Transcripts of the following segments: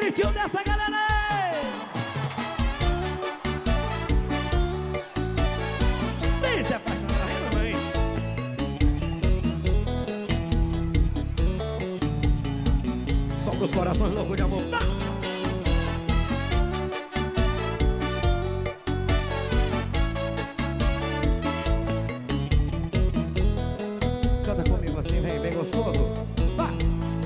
gritinho dessa galera aí. Vem se apaixonar, mãe. Só pros corações loucos de amor. Tá. Canta comigo assim, vem bem gostoso. Vai.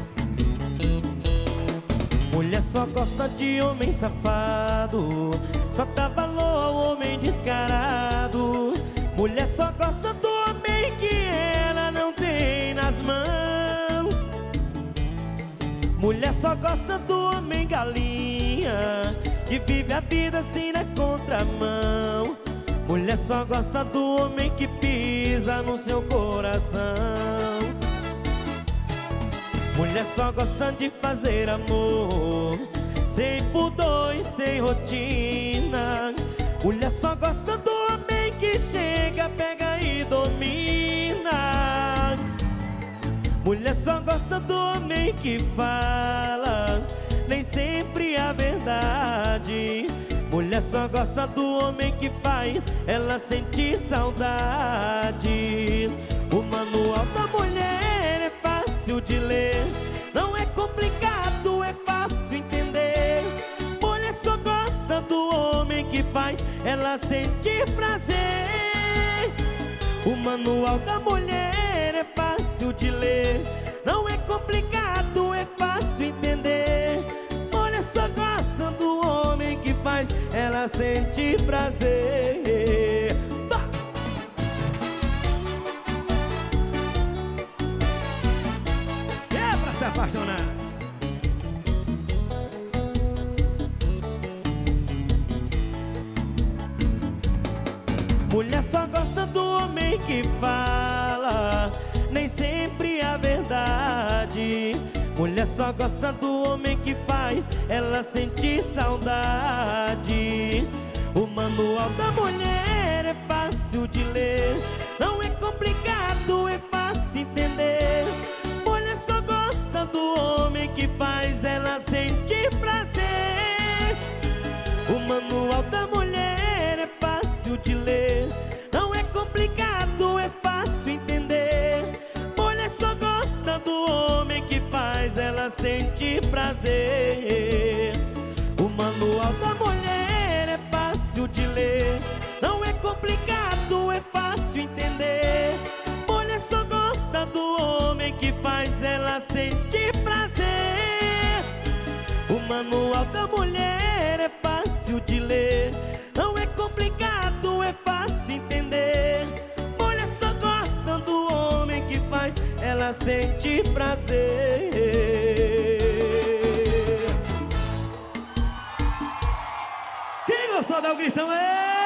Mulher só gosta de homem safado, só dá valor ao homem descarado. Mulher só gosta do homem que ela não tem nas mãos. Mulher só gosta do homem galinha, que vive a vida assim na contramão. Mulher só gosta do homem que pisa no seu coração. Mulher só gosta de fazer amor, sem pudor e sem rotina. Mulher só gosta do homem que chega, pega e domina. Mulher só gosta do homem que fala, nem sempre a verdade. Mulher só gosta do homem que faz ela sentir saudade. O manual da mulher é fácil de ler, não é complicado, é fácil entender. Mulher só gosta do homem que faz ela sentir prazer. O manual da mulher é fácil de ler, não é complicado, é fácil entender. Mulher só gosta do homem que faz ela sentir prazer. Tá. É pra se apaixonar. Mulher só gosta do homem que fala, nem sempre a verdade. Mulher só gosta do homem que faz ela sentir saudade. O manual da mulher é fácil de ler, não é complicado, é fácil entender. Mulher só gosta do homem que faz ela sentir prazer. O manual da mulher é fácil de ler, não é complicado, é fácil entender. Mulher só gosta do homem que faz ela sentir prazer. O manual da mulher é fácil de ler, não é complicado, é fácil entender. Mulher só gosta do homem que faz ela sentir prazer. O manual da mulher é fácil de ler, não é complicado, é fácil entender. Mulher só gosta do homem que faz ela sentir prazer. Quem gostou dá um gritão aí.